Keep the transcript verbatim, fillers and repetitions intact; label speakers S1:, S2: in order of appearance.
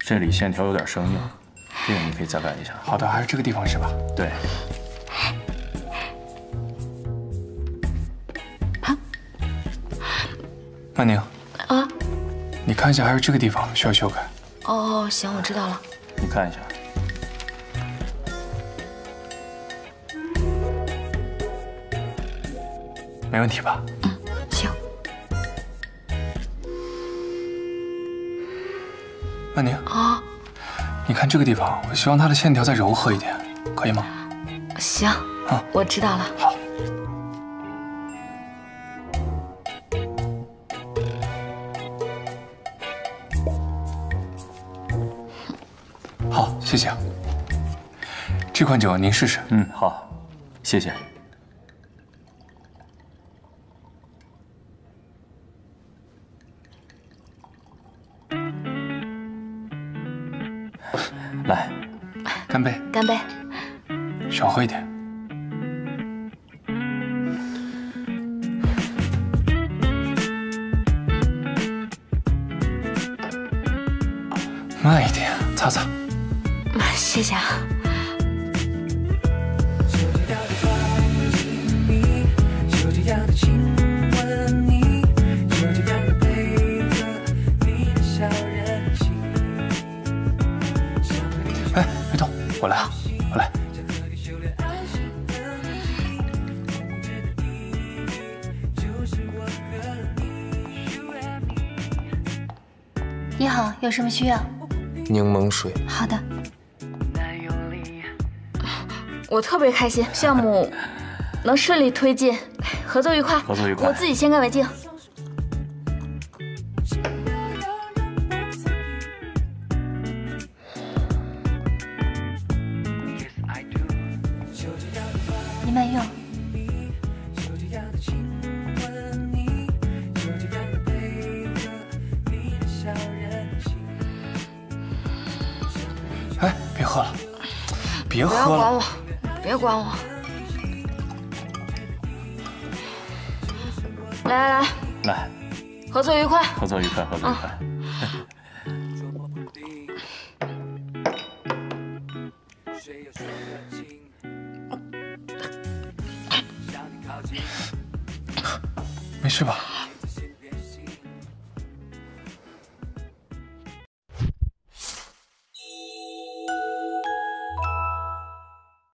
S1: 这里线条有点生硬，这个你可以再改一下。
S2: 好的，还是这个地方是吧？
S1: 对。
S3: 好。
S2: 曼宁。
S3: 啊。
S2: 你看一下，还是这个地方需要修改。
S3: 哦，行，我知道了。
S1: 你看一下。
S2: 没问题吧？
S3: 嗯，行。
S2: 曼宁
S3: 啊，
S2: 你看这个地方，我希望它的线条再柔和一点，可以吗？
S3: 行，
S2: 啊，
S3: 我知道了。
S2: 好。好，谢谢。这款酒您试试。
S1: 嗯，好，谢谢。 来，
S2: 干杯！
S3: 干杯！
S2: 少喝一点。慢一点，擦擦。
S3: 谢谢啊。
S2: 哎，别动，我来，我来。
S3: 你好，有什么需要？
S4: 柠檬水。
S3: 好的。我特别开心，项目能顺利推进，合作愉快。
S1: 合作愉快。
S3: 我自己先干为敬。 你慢用。
S2: 哎，别喝了，别喝了！
S3: 不要管我，别管我。来来来，
S1: 来，
S3: 合作愉快。
S1: 合作愉快，合作愉快。
S2: 没事吧？